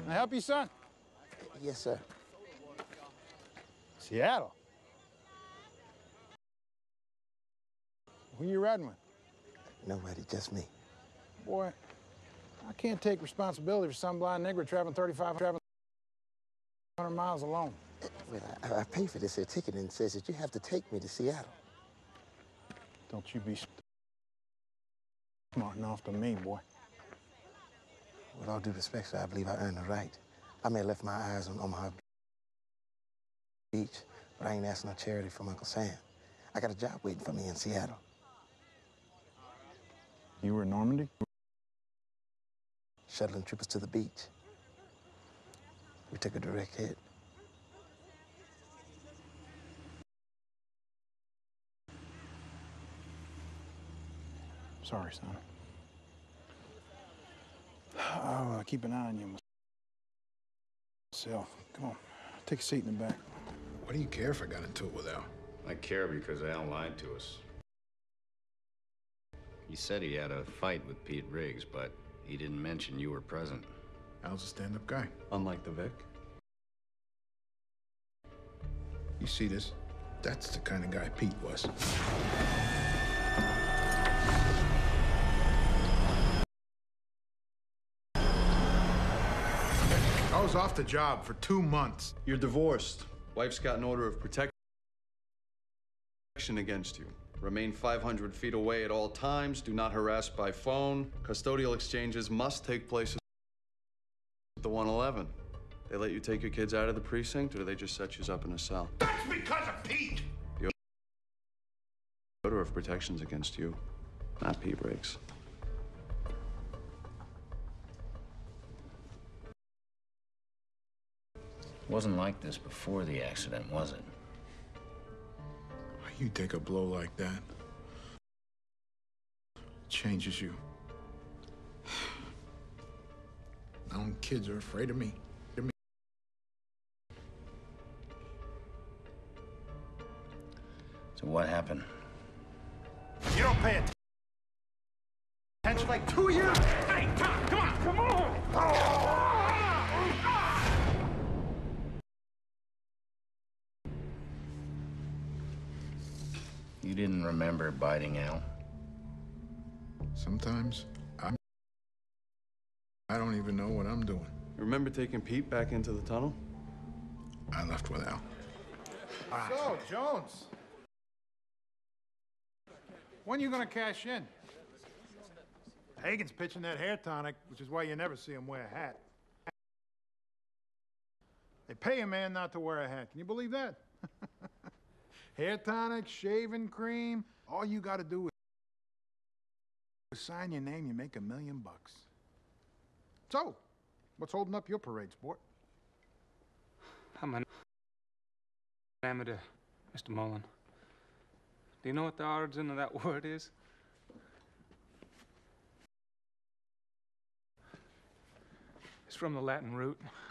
Can I help you, son? Yes, sir. Seattle. Who you riding with? Nobody, just me. Boy, I can't take responsibility for some blind nigger traveling 3,500 miles alone. Well, I pay for this here ticket and it says that you have to take me to Seattle. Don't you be smart enough to me, boy. With all due respect, sir, I believe I earned the right. I may have left my eyes on Omaha Beach, but I ain't asking no charity from Uncle Sam. I got a job waiting for me in Seattle. You were in Normandy? Shuttling troopers to the beach. We took a direct hit. Sorry, son. I'll keep an eye on you myself. Come on, take a seat in the back. Why do you care if I got into it with Al? I care because Al lied to us. He said he had a fight with Pete Riggs, but he didn't mention you were present. Al's a stand-up guy. Unlike the Vic. You see this? That's the kind of guy Pete was. I was off the job for 2 months. You're divorced. Wife's got an order of protection against you. Remain 500 feet away at all times. Do not harass by phone. Custodial exchanges must take place at the 111. They let you take your kids out of the precinct, or do they just set you up in a cell? That's because of Pete! The order of protection's against you, not Pete Riggs. It wasn't like this before the accident, was it? You take a blow like that, it changes you. My own kids are afraid of me. So what happened? You don't pay attention. Like 2 years. Hey, Tom, come on, come on! You didn't remember biting Al? Sometimes I don't even know what I'm doing. Remember taking Pete back into the tunnel? I left with Al. So, Jones, when you gonna cash in? Hagen's pitching that hair tonic, which is why you never see him wear a hat. They pay a man not to wear a hat. Can you believe that? Hair tonic, shaving cream, all you gotta do is sign your name, you make $1 million. So, what's holding up your parade, sport? I'm an amateur, Mr. Mullen. Do you know what the origin of that word is? It's from the Latin root